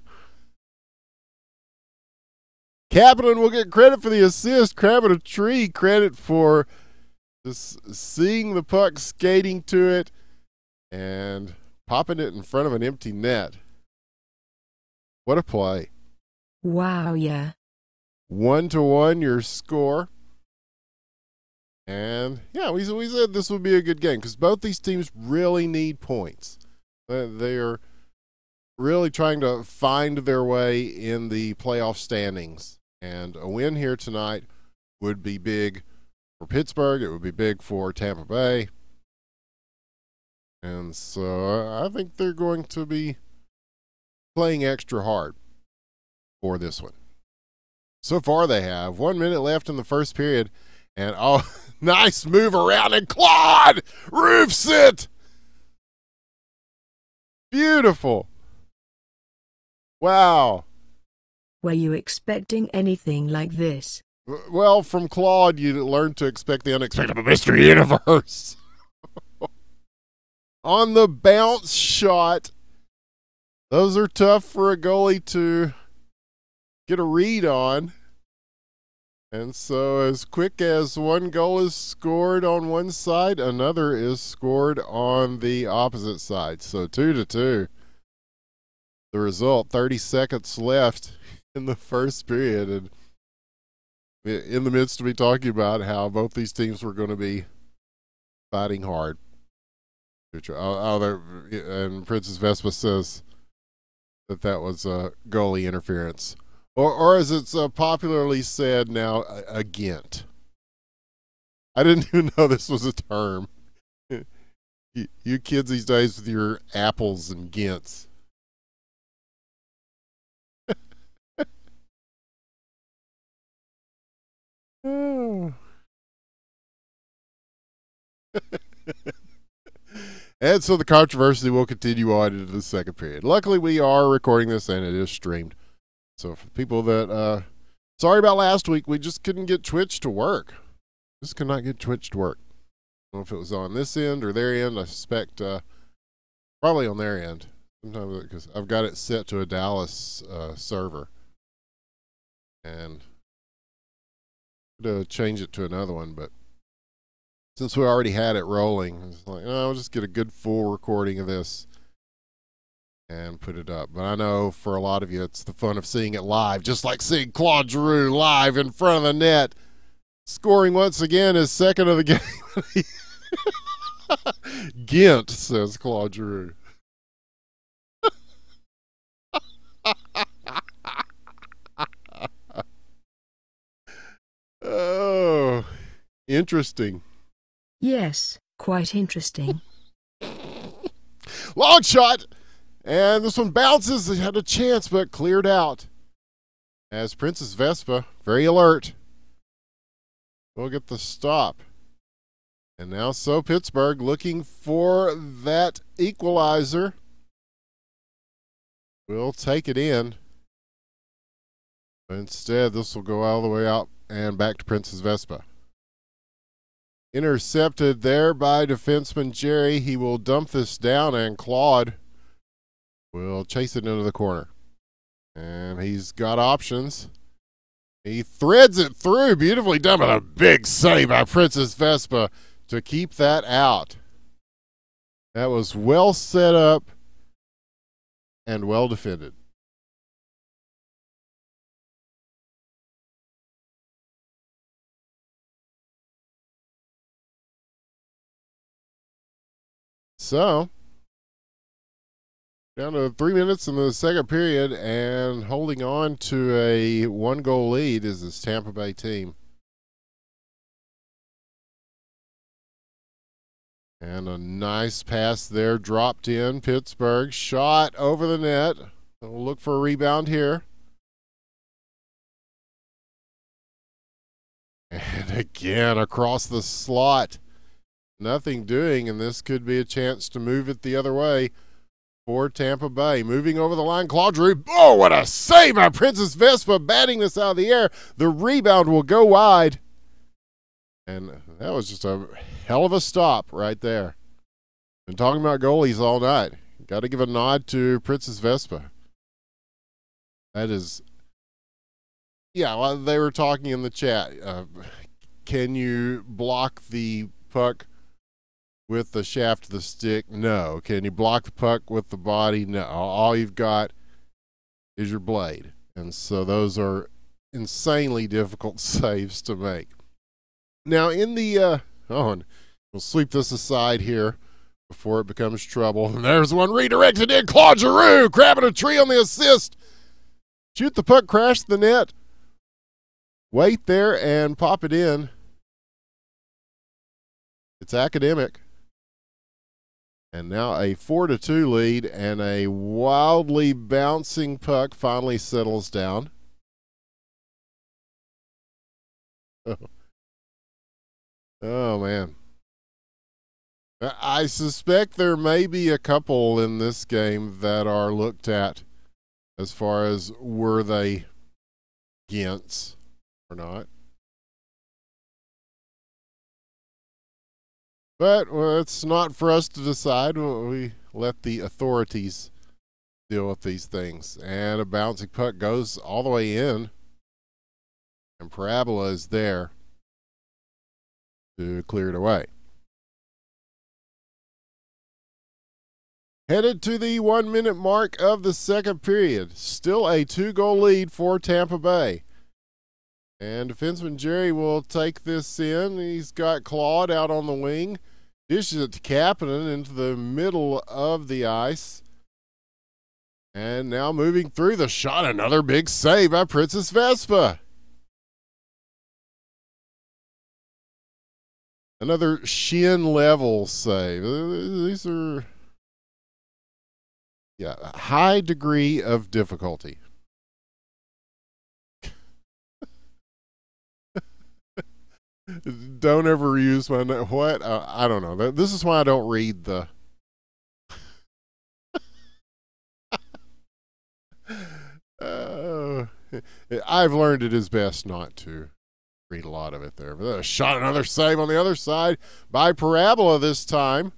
Kapanen will get credit for the assist. Crab in a Tree credit for just seeing the puck, skating to it, and popping it in front of an empty net. What a play. Wow, yeah. One to one, your score. And, yeah, we, we said this would be a good game because both these teams really need points. They are really trying to find their way in the playoff standings. And a win here tonight would be big for Pittsburgh. It would be big for Tampa Bay. And so I think they're going to be playing extra hard for this one. So far they have. One minute left in the first period. And, oh, nice move around. And Claude roofs it. Beautiful. Wow. Were you expecting anything like this? Well, from Claude, you learn to expect the unexpected of Mister Universe. On the bounce shot, those are tough for a goalie to get a read on. And so as quick as one goal is scored on one side, another is scored on the opposite side. So two to two. The result, thirty seconds left in the first period. And in the midst of me talking about how both these teams were going to be fighting hard. Oh, oh and Princess Vespa says that that was a goalie interference. Or, or as it's uh, popularly said now, a, a gint. I didn't even know this was a term. you, you kids these days with your apples and gints. Oh. And so the controversy will continue on into the second period. Luckily, we are recording this and it is streamed. So for people that, uh, sorry about last week, we just couldn't get Twitch to work. Just could not get Twitch to work. I don't know if it was on this end or their end. I suspect uh, probably on their end. Sometimes because I've got it set to a Dallas uh, server. And to change it to another one, but since we already had it rolling, it's like, oh, I'll just get a good full recording of this and put it up. But I know for a lot of you, it's the fun of seeing it live, just like seeing Claude Giroux live in front of the net, scoring once again his second of the game. Gint, says Claude Giroux. Oh, interesting. Yes, quite interesting. Long shot, and this one bounces. They had a chance, but cleared out. As Princess Vespa, very alert, will get the stop. And now so Pittsburgh looking for that equalizer. Will take it in. But instead, this will go all the way out and back to Princess Vespa. Intercepted there by defenseman Jerry. He will dump this down, and Claude will chase it into the corner. And he's got options. He threads it through. Beautifully done, but a big save by Princess Vespa to keep that out. That was well set up and well defended. So, down to three minutes in the second period, and holding on to a one-goal lead is this Tampa Bay team. And a nice pass there, dropped in. Pittsburgh shot over the net. We'll look for a rebound here. And again, across the slot. Nothing doing, and this could be a chance to move it the other way for Tampa Bay. Moving over the line, Claude Giroux. Oh, what a save by Princess Vespa, batting this out of the air. The rebound will go wide. And that was just a hell of a stop right there. Been talking about goalies all night. Got to give a nod to Princess Vespa. That is, yeah, well, they were talking in the chat. Uh, can you block the puck with the shaft of the stick? No. Can you block the puck with the body? No. All you've got is your blade. And so those are insanely difficult saves to make. Now in the, uh, oh, and we'll sweep this aside here before it becomes trouble. And there's one redirected in. Claude Giroux grabbing a tree on the assist. Shoot the puck, crash the net. Wait there and pop it in. It's academic. And now a four to two lead, and a wildly bouncing puck finally settles down. Oh, oh man. I suspect there may be a couple in this game that are looked at as far as were they Gents or not. But well, it's not for us to decide. We let the authorities deal with these things. And a bouncing puck goes all the way in. And Parabola is there to clear it away. Headed to the one-minute mark of the second period. Still a two-goal lead for Tampa Bay. And defenseman Jerry will take this in. He's got Claude out on the wing. Dishes it to Kapanen into the middle of the ice. And now moving through the shot. Another big save by Princess Vespa. Another shin level save. These are... yeah, a high degree of difficulty. Don't ever use my name. What? Uh, I don't know. This is why I don't read the. uh, I've learned it is best not to read a lot of it there. But a shot, another save on the other side by Parabola this time.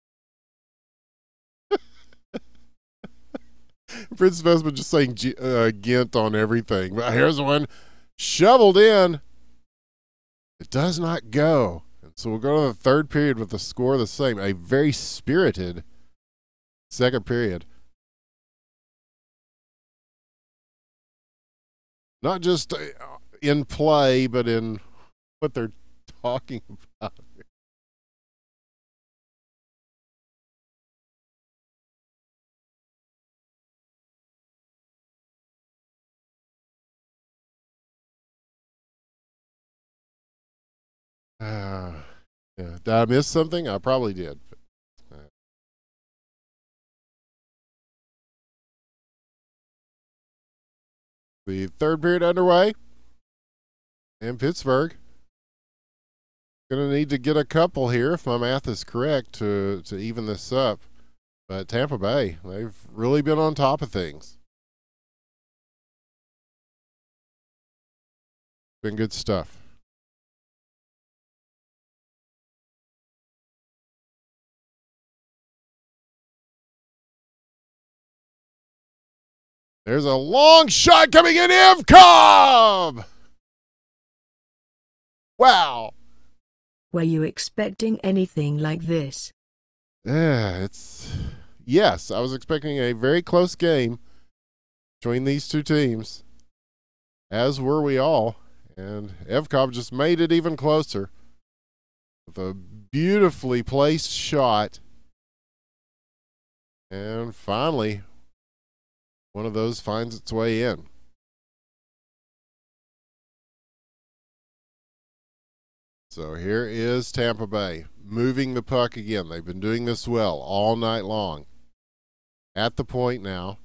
Prince Vespa just saying G uh, Gint on everything. But here's one shoveled in. It does not go. And so we'll go to the third period with the score the same. A very spirited second period. Not just in play, but in what they're talking about. Uh, yeah. Did I miss something? I probably did. But, uh. The third period underway. And Pittsburgh going to need to get a couple here, if my math is correct, to, to even this up. But Tampa Bay, they've really been on top of things. Been good stuff. There's a long shot coming in, Evkov! Wow. Were you expecting anything like this? Yeah, it's... yes, I was expecting a very close game between these two teams, as were we all. And Evkov just made it even closer with a beautifully placed shot. And finally, one of those finds its way in. So here is Tampa Bay moving the puck again. They've been doing this well all night long. At the point now,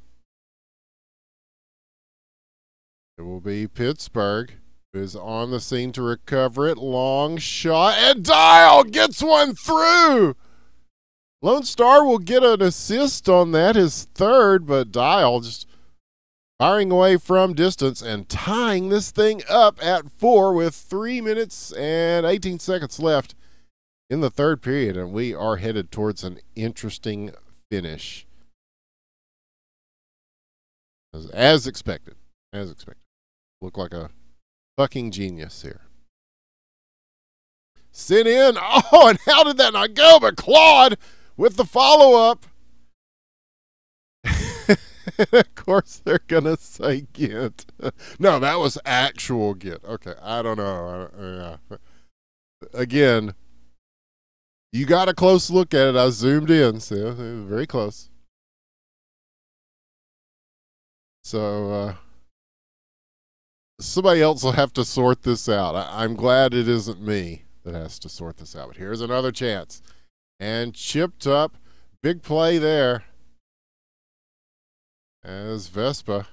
it will be Pittsburgh who is on the scene to recover it. Long shot, and Dial gets one through. Lone Star will get an assist on that, his third, but Dial just firing away from distance and tying this thing up at four with three minutes and eighteen seconds left in the third period, and we are headed towards an interesting finish. As, as expected. As expected. Look like a fucking genius here. Sit in. Oh, and how did that not go? But Claude with the follow-up. Of course, they're going to say Gint. No, that was actual Gint. Okay, I don't know. I, yeah. Again, you got a close look at it. I zoomed in, so it was very close. So, uh, somebody else will have to sort this out. I, I'm glad it isn't me that has to sort this out. But here's another chance. And chipped up. Big play there. As Vespa.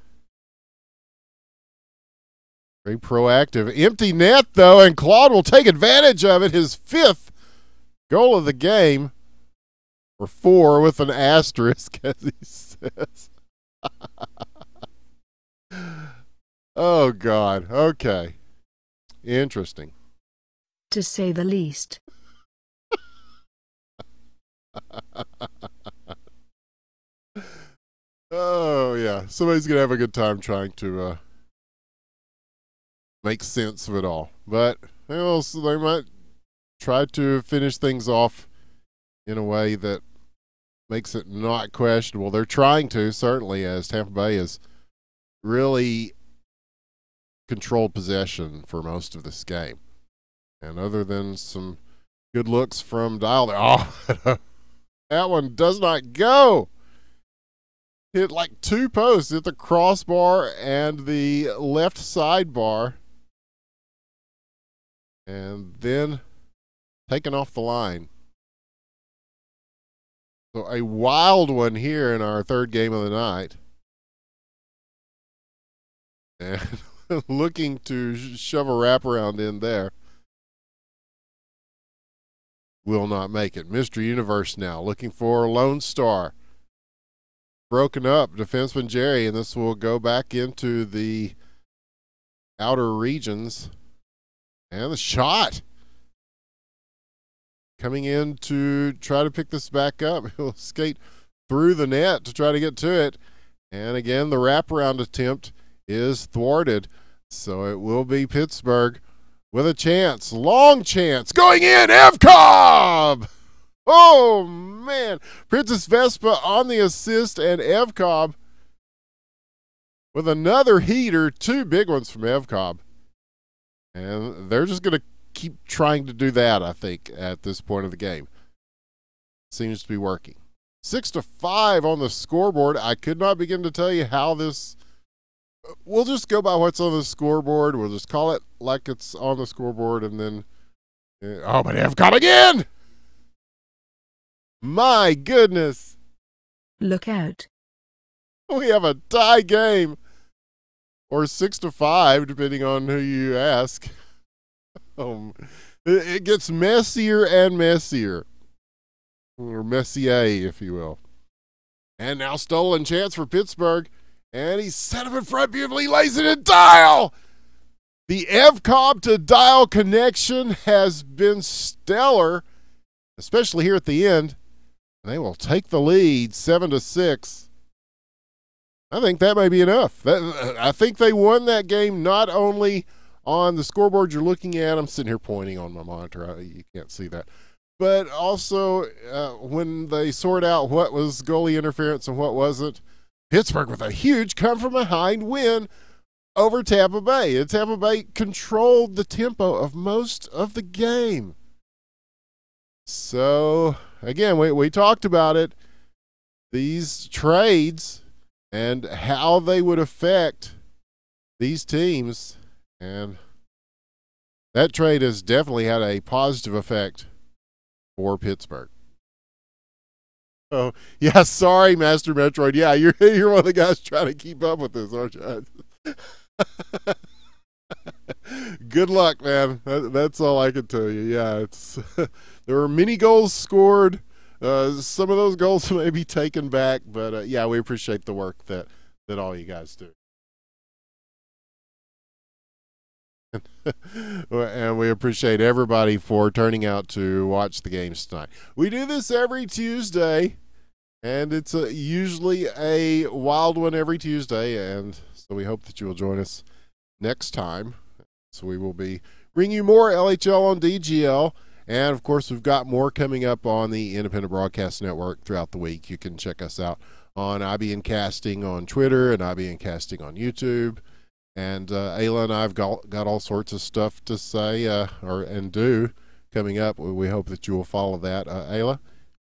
Very proactive. Empty net, though, and Claude will take advantage of it. His fifth goal of the game. or four with an asterisk, as he says. Oh, God. Okay. Interesting. To say the least. Oh, yeah. Somebody's going to have a good time trying to uh, make sense of it all. But well, so they might try to finish things off in a way that makes it not questionable. They're trying to, certainly, as Tampa Bay has really controlled possession for most of this game. And other than some good looks from Dial there, oh, that one does not go. Hit like two posts, hit the crossbar and the left sidebar. And then taken off the line. So a wild one here in our third game of the night. And looking to shove a wraparound in there. Will not make it. Mystery Universe now looking for Lone Star. Broken up, defenseman Jerry, and this will go back into the outer regions. And the shot. Coming in to try to pick this back up. He'll skate through the net to try to get to it. And again, the wraparound attempt is thwarted. So it will be Pittsburgh with a chance. Long chance. Going in. Evcobb! Oh, man. Princess Vespa on the assist, and Evcobb with another heater. Two big ones from Evcobb. And they're just going to keep trying to do that, I think, at this point of the game. Seems to be working. Six to five on the scoreboard. I could not begin to tell you how this... We'll just go by what's on the scoreboard. We'll just call it like it's on the scoreboard, and then... Oh, but Evcobb again! My goodness. Look out. We have a tie game. Or six to five, depending on who you ask. Um, it, it gets messier and messier. Or Messier, if you will. And now stolen chance for Pittsburgh. And he's set up in front beautifully. Lays it in. Dial! The Evcobb to Dial connection has been stellar, especially here at the end. They will take the lead, seven to six. I think that may be enough. That, I think they won that game not only on the scoreboard you're looking at. I'm sitting here pointing on my monitor. I, you can't see that. But also uh, when they sort out what was goalie interference and what wasn't. Pittsburgh with a huge come-from-behind win over Tampa Bay. And Tampa Bay controlled the tempo of most of the game. So, again, we, we talked about it. These trades and how they would affect these teams. And that trade has definitely had a positive effect for Pittsburgh. Oh, yeah, sorry, Master Metroid. Yeah, you're, you're one of the guys trying to keep up with this, aren't you? Good luck, man. That, that's all I can tell you. Yeah, it's there were many goals scored. Uh, some of those goals may be taken back, but uh, yeah, we appreciate the work that, that all you guys do. And we appreciate everybody for turning out to watch the games tonight. We do this every Tuesday, and it's a, usually a wild one every Tuesday, and so we hope that you will join us next time. So we will be bringing you more L H L on D G L, and of course we've got more coming up on the Independent Broadcast Network throughout the week. You can check us out on I B N Casting on Twitter and I B N Casting on YouTube. And uh, Ayla and I have got, got all sorts of stuff to say uh, or and do coming up. We hope that you will follow that. Uh, Ayla?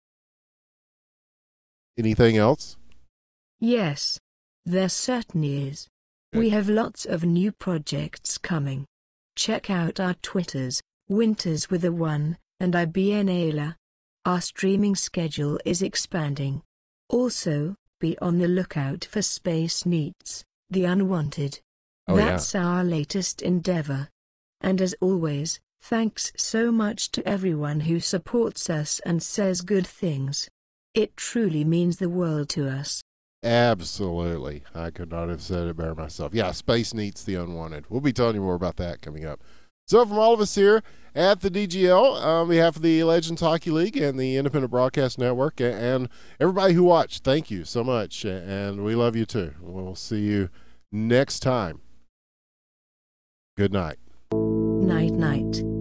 Anything else? Yes, there certainly is. We have lots of new projects coming. Check out our Twitters, Winters with a one, and I B N Ayla. Our streaming schedule is expanding. Also, be on the lookout for Space Neats, The Unwanted. Oh, That's yeah. our latest endeavor. And as always, thanks so much to everyone who supports us and says good things. It truly means the world to us. Absolutely. I could not have said it better myself. Yeah, Space Neats the Unwanted. We'll be telling you more about that coming up. So from all of us here at the D G L, on behalf of the Legends Hockey League and the Independent Broadcast Network, and everybody who watched, thank you so much, and we love you too. We'll see you next time. Good night. Night night.